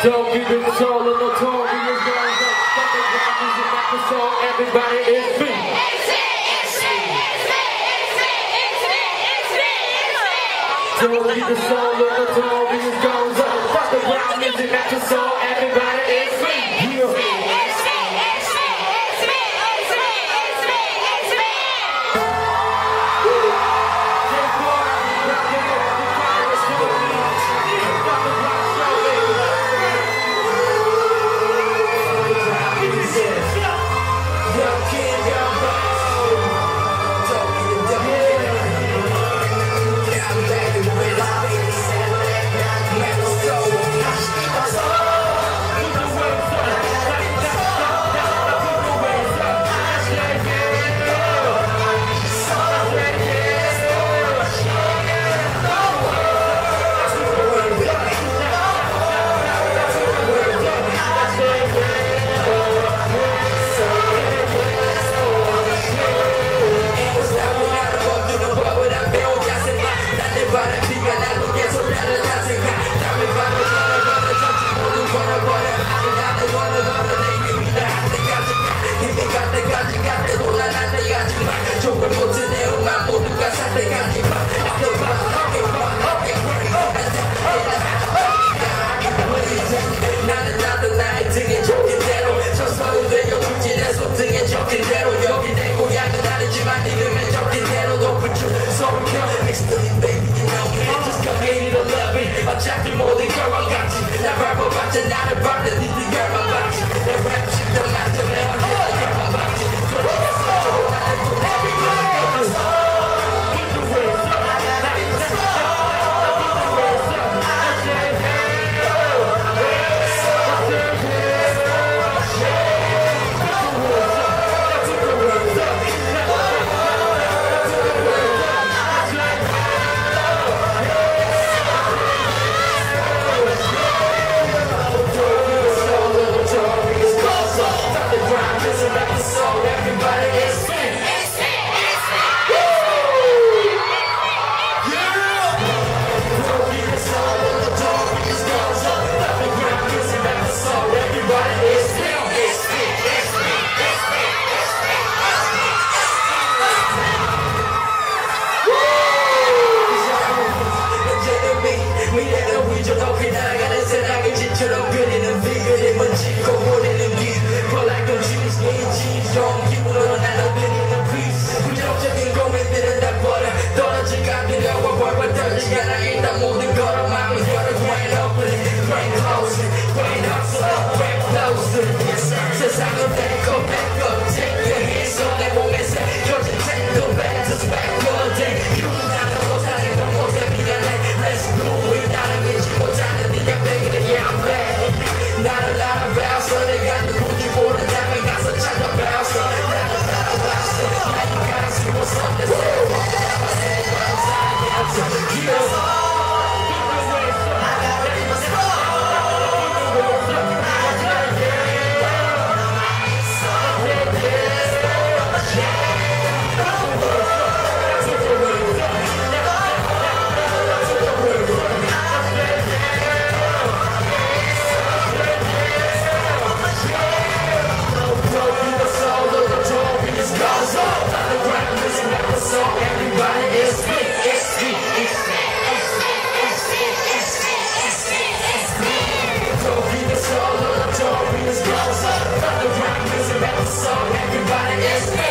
Don't be the soul of notorious guys up. Fucking rappers in my soul, everybody is free. Don't be the soul of notorious guys up. Fucking rap music, that's the soul, everybody is free. 어차피 모든 결과 같이 나 밟아봤자 나를 밟는 니들 결과 같이 내 랩 심정 맞춰 내가 결과 같이 돌아갔어 나를 또 everybody is